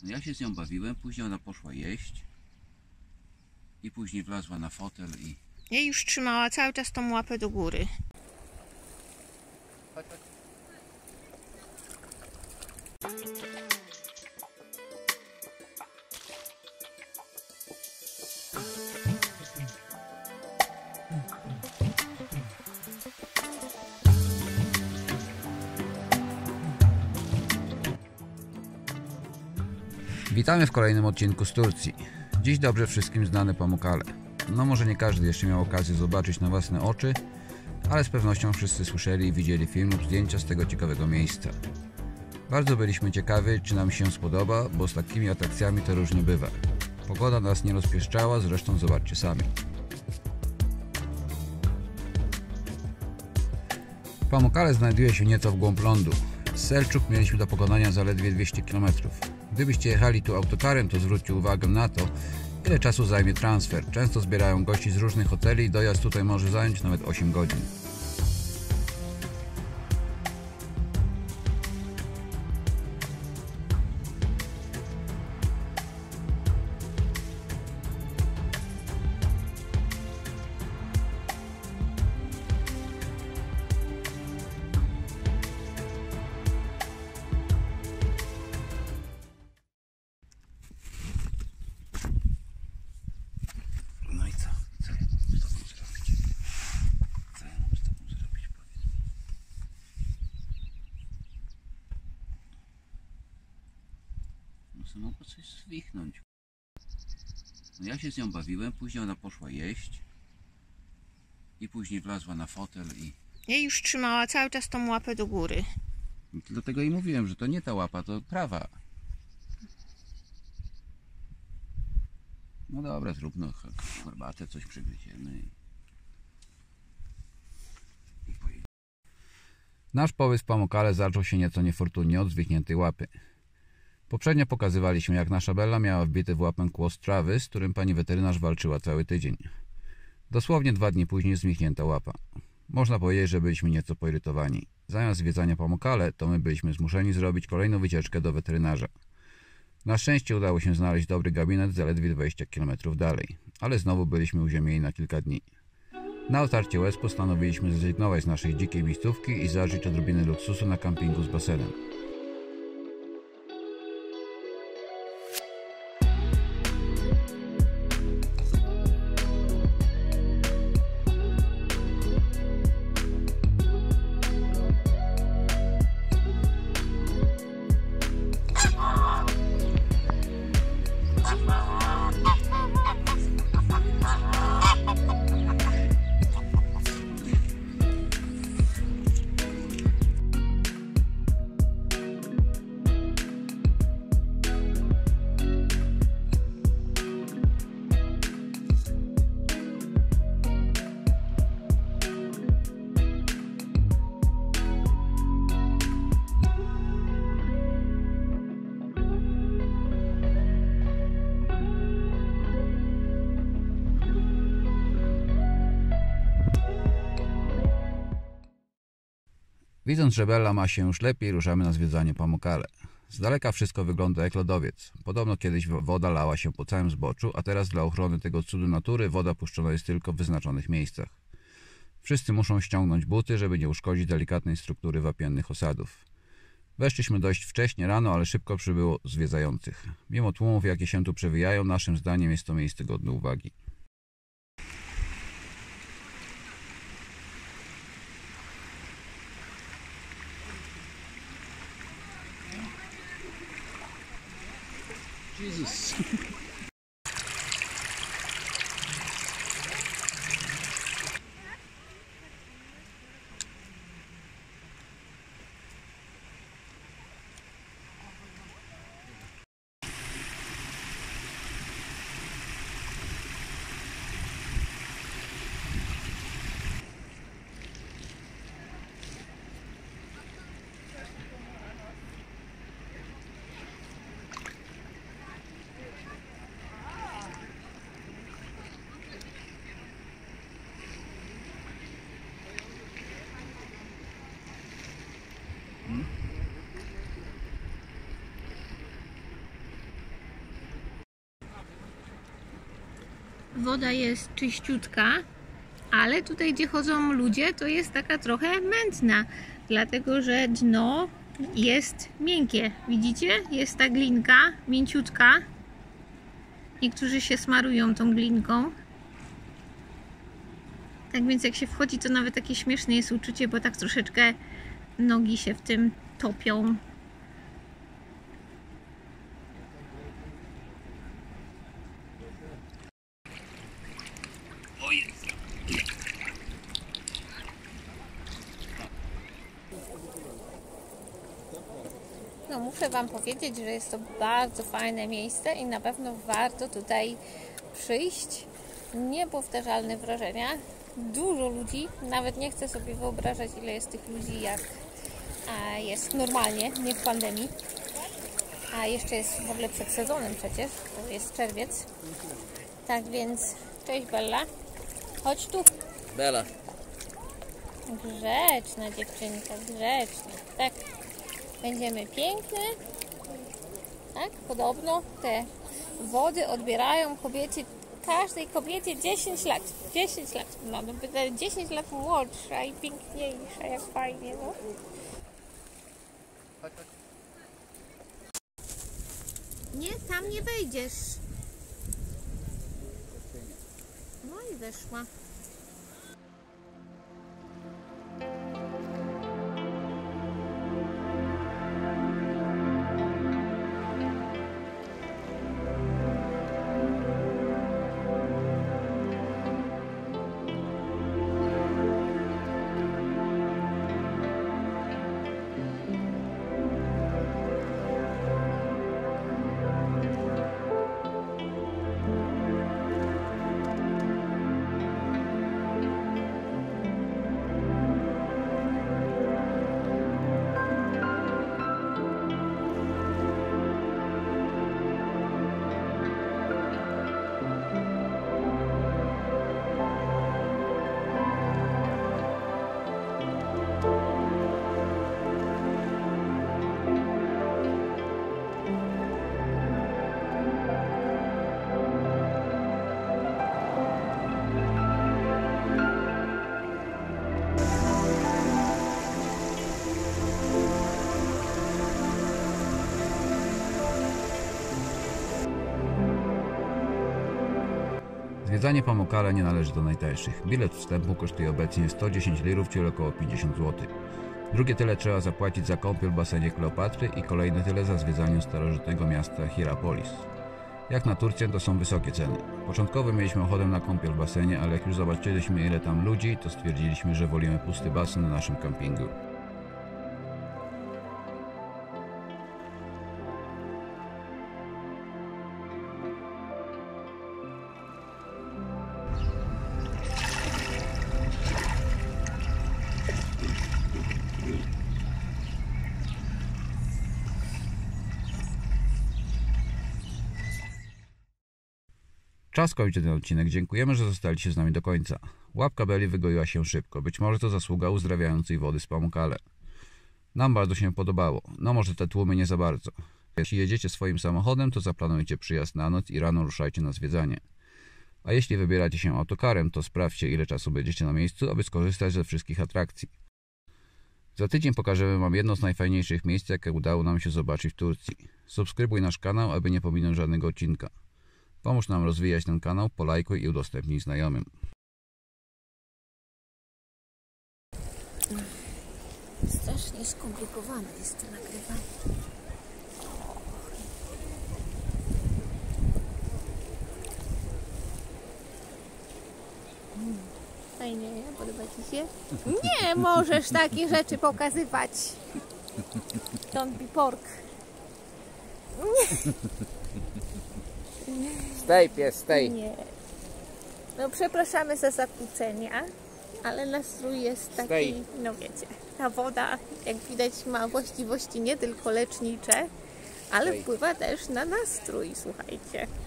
No ja się z nią bawiłem, później ona poszła jeść i później wlazła na fotel i... I już trzymała cały czas tą łapę do góry. Witamy w kolejnym odcinku z Turcji. Dziś dobrze wszystkim znane Pamukkale. No może nie każdy jeszcze miał okazję zobaczyć na własne oczy, ale z pewnością wszyscy słyszeli i widzieli film lub zdjęcia z tego ciekawego miejsca. Bardzo byliśmy ciekawi, czy nam się spodoba, bo z takimi atrakcjami to różnie bywa. Pogoda nas nie rozpieszczała, zresztą zobaczcie sami. Pamukkale znajduje się nieco w głąb lądu. Z Selçuk mieliśmy do pokonania zaledwie 200 km. Gdybyście jechali tu autokarem, to zwróćcie uwagę na to, ile czasu zajmie transfer. Często zbierają gości z różnych hoteli i dojazd tutaj może zająć nawet 8 godzin. No i co? Co ja mam z tobą zrobić? Co ja mam z tobą zrobić? Powiedz mi. No co, mogło coś zwichnąć. No ja się z nią bawiłem, później ona poszła jeść i później wlazła na fotel i... I już trzymała cały czas tą łapę do góry. Dlatego i mówiłem, że to nie ta łapa, to prawa. No dobra, zróbmy herbatę, coś przygryziemy i pojedziemy. Nasz pobyt w Pamukkale zaczął się nieco niefortunnie od zwichniętej łapy. Poprzednio pokazywaliśmy, jak nasza Bella miała wbity w łapę kłos trawy, z którym pani weterynarz walczyła cały tydzień. Dosłownie 2 dni później zwichnięta łapa. Można powiedzieć, że byliśmy nieco poirytowani. Zamiast zwiedzania Pamukkale, to my byliśmy zmuszeni zrobić kolejną wycieczkę do weterynarza. Na szczęście udało się znaleźć dobry gabinet zaledwie 20 km dalej, ale znowu byliśmy uziemieni na kilka dni. Na otarcie łez postanowiliśmy zrezygnować z naszej dzikiej miejscówki i zażyć odrobinę luksusu na kampingu z basenem. Widząc, że Bella ma się już lepiej, ruszamy na zwiedzanie Pamukkale. Z daleka wszystko wygląda jak lodowiec. Podobno kiedyś woda lała się po całym zboczu, a teraz dla ochrony tego cudu natury woda puszczona jest tylko w wyznaczonych miejscach. Wszyscy muszą ściągnąć buty, żeby nie uszkodzić delikatnej struktury wapiennych osadów. Weszliśmy dość wcześnie rano, ale szybko przybyło zwiedzających. Mimo tłumów, jakie się tu przewijają, naszym zdaniem jest to miejsce godne uwagi. Jesus. Woda jest czyściutka, ale tutaj, gdzie chodzą ludzie, to jest taka trochę mętna, dlatego że dno jest miękkie. Widzicie? Jest ta glinka mięciutka. Niektórzy się smarują tą glinką. Tak więc jak się wchodzi, to nawet takie śmieszne jest uczucie, bo tak troszeczkę nogi się w tym topią. No, muszę Wam powiedzieć, że jest to bardzo fajne miejsce i na pewno warto tutaj przyjść. Niepowtarzalne wrażenia. Dużo ludzi, nawet nie chcę sobie wyobrażać, ile jest tych ludzi, jak jest normalnie, nie w pandemii. A jeszcze jest w ogóle przed sezonem przecież, to jest czerwiec. Tak więc, cześć Bella. Chodź tu. Bella. Grzeczna dziewczynka, grzeczna. Tak. Będziemy piękne. Tak, podobno te wody odbierają kobiecie, każdej kobiecie 10 lat. 10 lat. No, 10 lat młodsza i piękniejsza, jak fajnie, no. Nie, tam nie wejdziesz. No i weszła. Zwiedzanie Pamukkale nie należy do najtańszych. Bilet wstępu kosztuje obecnie 110 lirów, czyli około 50 zł. Drugie tyle trzeba zapłacić za kąpiel w basenie Kleopatry i kolejne tyle za zwiedzanie starożytnego miasta Hierapolis. Jak na Turcję, to są wysokie ceny. Początkowo mieliśmy ochotę na kąpiel w basenie, ale jak już zobaczyliśmy, ile tam ludzi, to stwierdziliśmy, że wolimy pusty basen na naszym kampingu. Czas kończy ten odcinek. Dziękujemy, że zostaliście z nami do końca. Łapka Belli wygoiła się szybko. Być może to zasługa uzdrawiającej wody z Pamukkale. Nam bardzo się podobało. No może te tłumy nie za bardzo. Jeśli jedziecie swoim samochodem, to zaplanujcie przyjazd na noc i rano ruszajcie na zwiedzanie. A jeśli wybieracie się autokarem, to sprawdźcie, ile czasu będziecie na miejscu, aby skorzystać ze wszystkich atrakcji. Za tydzień pokażemy Wam jedno z najfajniejszych miejsc, jakie udało nam się zobaczyć w Turcji. Subskrybuj nasz kanał, aby nie pominąć żadnego odcinka. Pomóż nam rozwijać ten kanał, polajkuj i udostępnij znajomym. Strasznie skomplikowane jest to nagrywanie. Fajnie, nie? Podoba Ci się? Nie możesz takie rzeczy pokazywać. Don't be pork. Stej, pies, stej. Nie. No przepraszamy za zakłócenia, ale nastrój jest taki, no wiecie, ta woda, jak widać, ma właściwości nie tylko lecznicze, ale wpływa też na nastrój, słuchajcie.